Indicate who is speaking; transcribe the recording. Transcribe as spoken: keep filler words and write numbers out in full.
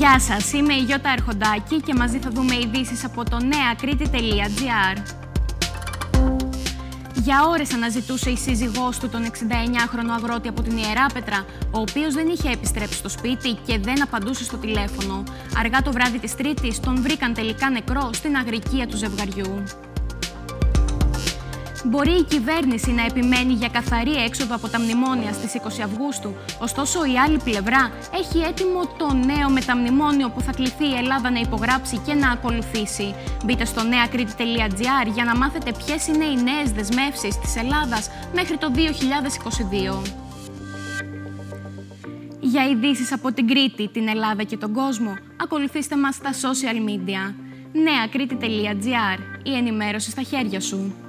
Speaker 1: Γεια σας, είμαι η Γιώτα Αρχοντάκη και μαζί θα δούμε ειδήσεις από το νεακρήτη τελεία τζι άρ. Για ώρες αναζητούσε η σύζυγός του τον εξηνταεννιάχρονο αγρότη από την Ιεράπετρα, ο οποίος δεν είχε επιστρέψει στο σπίτι και δεν απαντούσε στο τηλέφωνο. Αργά το βράδυ της Τρίτης τον βρήκαν τελικά νεκρό στην αγρικία του ζευγαριού. Μπορεί η κυβέρνηση να επιμένει για καθαρή έξοδο από τα μνημόνια στις είκοσι Αυγούστου, ωστόσο η άλλη πλευρά έχει έτοιμο το νέο μεταμνημόνιο που θα κληθεί η Ελλάδα να υπογράψει και να ακολουθήσει. Μπείτε στο νεακρήτη τελεία τζι άρ για να μάθετε ποιες είναι οι νέες δεσμεύσεις της Ελλάδας μέχρι το δύο χιλιάδες είκοσι δύο. Για ειδήσεις από την Κρήτη, την Ελλάδα και τον κόσμο, ακολουθήστε μας στα social media. νεακρήτη τελεία τζι άρ, η ενημέρωση στα χέρια σου.